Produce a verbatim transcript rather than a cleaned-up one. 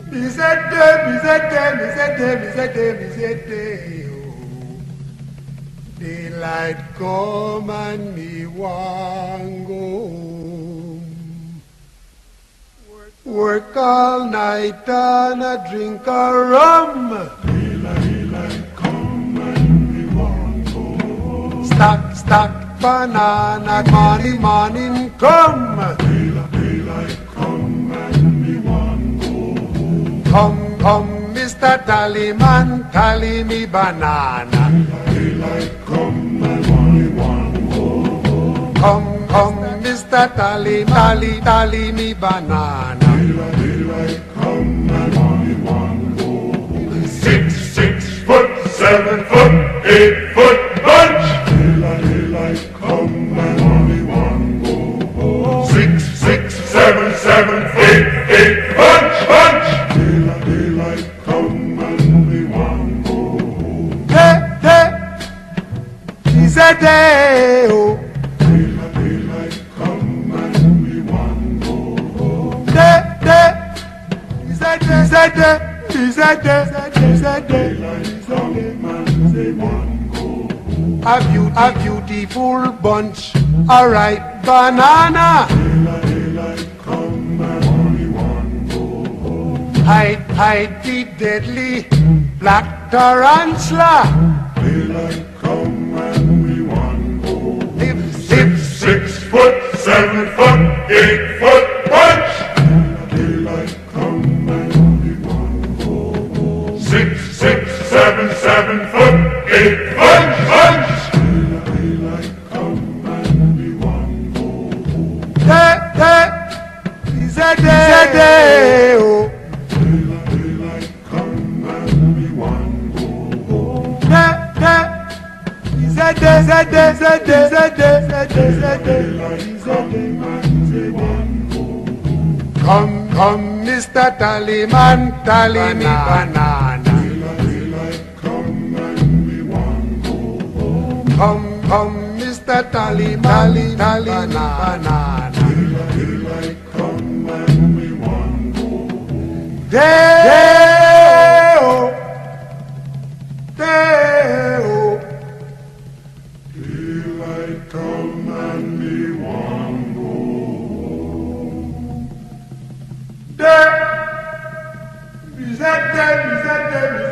Misete, misete, misete, misete, misete, oh. Daylight come and me want go home. Work all night and a drink a rum. Daylight come and me want go home. Stack, stack banana, morning, morning come. Daylight, daylight come and me want go home. Come, come, Mister Tallyman, tally me banana. Daylight come and me want go home. Come, come, Mister Tally, tally, tally me banana. Daylight, daylight come and me want go home. Six, six foot, seven foot, eight foot bunch. Daylight, daylight come and me want go home. Six, six, seven, seven, eight, eight bunch, bunch. Daylight, daylight come and me want go home. Day, day, is a day, oh. Daylight, daylight come and me want go home. Day, day, is a day, is a day, is a day, is a day. Daylight come and me want go home. A, beau- a beautiful bunch, a ripe banana. Daylight, daylight come and me want go home. Hide, hide the deadly black tarantula. Daylight come and we want go home. Live, Six, live, six foot, seven foot, eight foot bunch. Daylight come and we want go home. Six, six, seven, seven foot, eight bunch, bunch. Daylight come and we want go home. day, day, is a day, is a day, oh. Daylight, daylight come and we want go home. Day, day, is a day, is a day, is a day, is a day, is a day, is a day, Daylight is a come day. and we want go home. Come, come, Mister Tallyman, tally me banana. Daylight, daylight come and we want go home. Come, come, Mister Tallyman, tally, tally me banana. Daylight, daylight come and we want go home. Day, oh, day, oh. Daylight come and we want go home. Day, is a day, is a day, is